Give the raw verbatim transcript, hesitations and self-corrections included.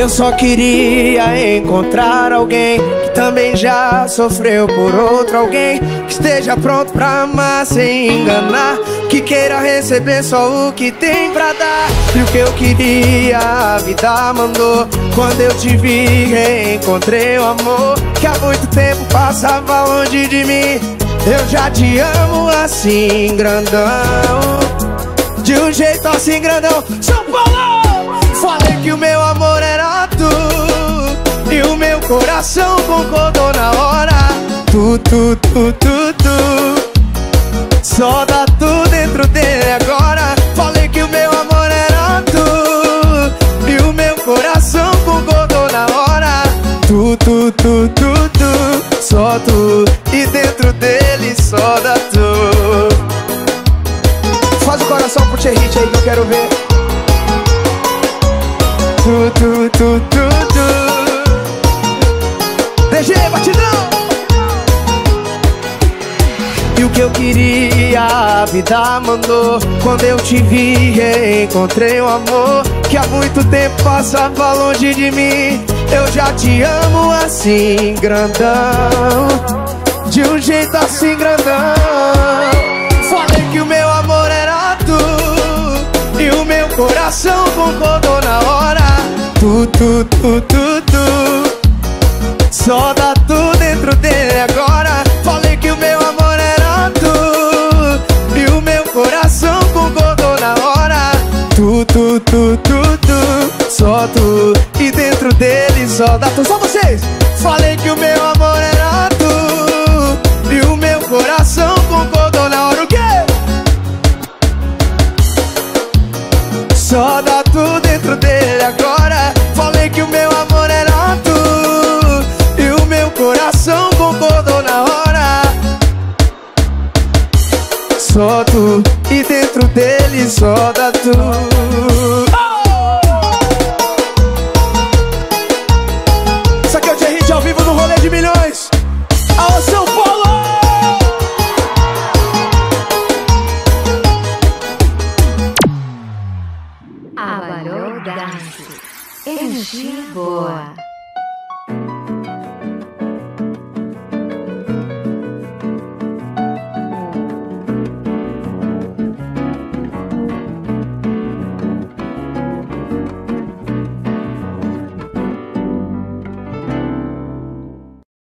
Eu só queria encontrar alguém que também já sofreu por outro alguém, que esteja pronto pra amar sem enganar, que queira receber só o que tem pra dar. E o que eu queria a vida mandou. Quando eu te vi reencontrei o amor que há muito tempo passava longe de mim. Eu já te amo assim grandão, de um jeito assim grandão. São Paulo! Falei que o meu amor era tu, e o meu coração concordou na hora. Tu, tu, tu, tu, tu, só dá tu dentro dele agora. Falei que o meu amor era tu, e o meu coração concordou na hora. Tu, tu, tu, tu, tu, só tu, e dentro dele só dá tu. Faz o coração pro T-Hit aí que eu quero ver. Tu, tu, tu, tu, tu. D G, batidão! E o que eu queria a vida mandou. Quando eu te vi reencontrei um amor que há muito tempo passava longe de mim. Eu já te amo assim grandão, de um jeito assim grandão. Falei que o meu amor era tu, e o meu coração concordou na hora. Tu, tu, tu, tu, tu, só dá tu dentro dele agora. Falei que o meu amor era tu, e o meu coração concordou na hora. Tu, tu, tu, tu, tu, só tu, e dentro dele só dá tu. Só vocês! Falei que o meu amor era tu, e o meu coração concordou na hora. O quê? Só dá tu dentro dele agora. Falei que o meu amor era tu, e o meu coração concordou na hora. Só tu, e dentro dele só dá